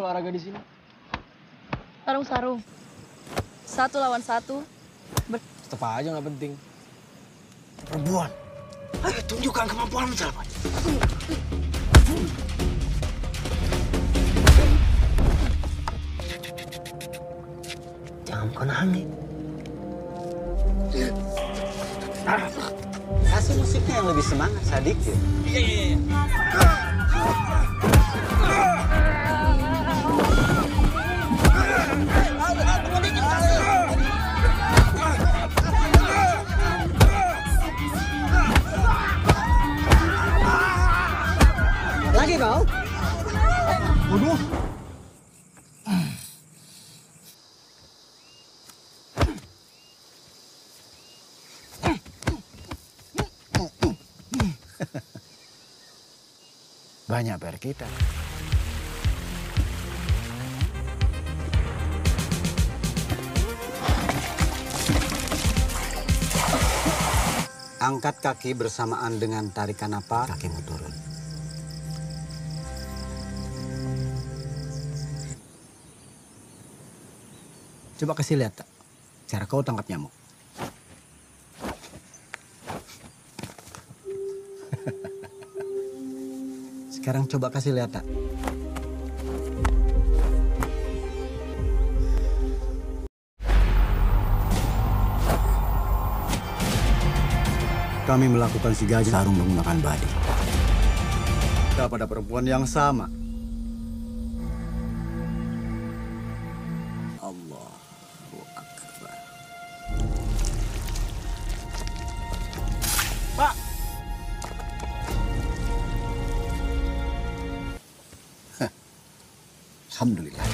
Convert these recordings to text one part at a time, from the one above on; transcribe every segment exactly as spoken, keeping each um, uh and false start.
olahraga di sini? Sarung-sarung. Satu lawan satu. Ber Tetep aja nggak penting. Perempuan, ayo tunjukkan kemampuanmu, Calabai. Jangan kau nangis. Kasih musiknya yang lebih semangat, sedikit. Iya, iya, iya. Lagi kau? Waduh. Banyak P R kita. Angkat kaki bersamaan dengan tarikan apa, kakimu turun. Coba kasih lihat, tak? Cara kau tangkap nyamuk. Sekarang coba kasih lihat, tak? Kami melakukan si gajah sarung menggunakan badi. Pada perempuan yang sama. Allahu Akbar. Pak! Alhamdulillah.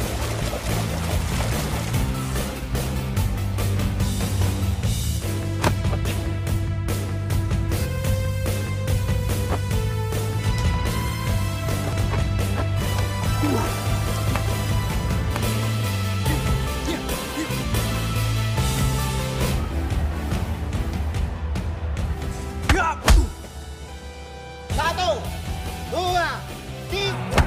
Satu, dua, tiga.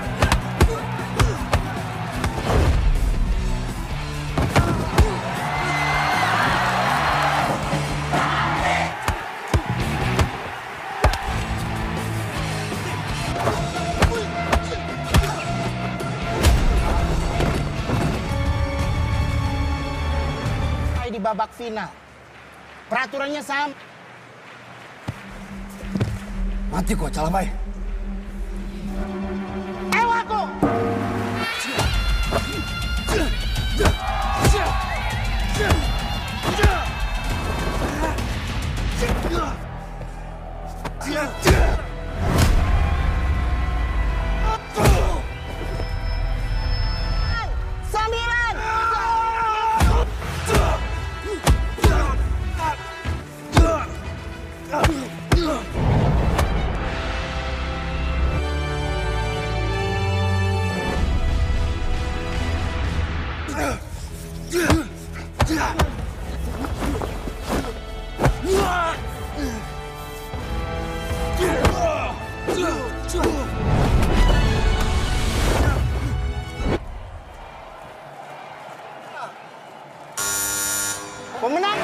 Di babak final. Peraturannya sama. Mati kau, Calabai. Ayo aku! Sembilan! Pemenang!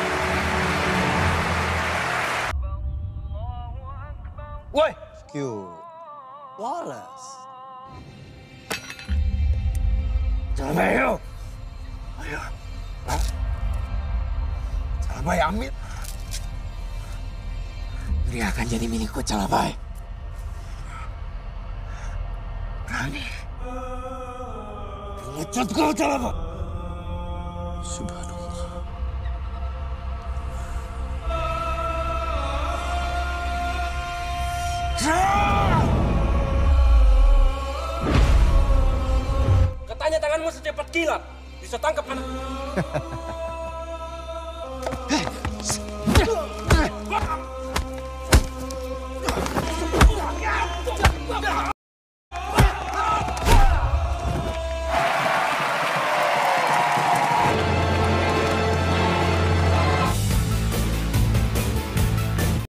Woi! Q. Wallace. Calabai, ayo! Ayo. Hah? Calabai, ambil. Dia akan jadi milikku, Calabai. Berani. Pengecut kau, Calabai. Subhanallah. Katanya tanganmu secepat kilat. Bisa tangkap anak.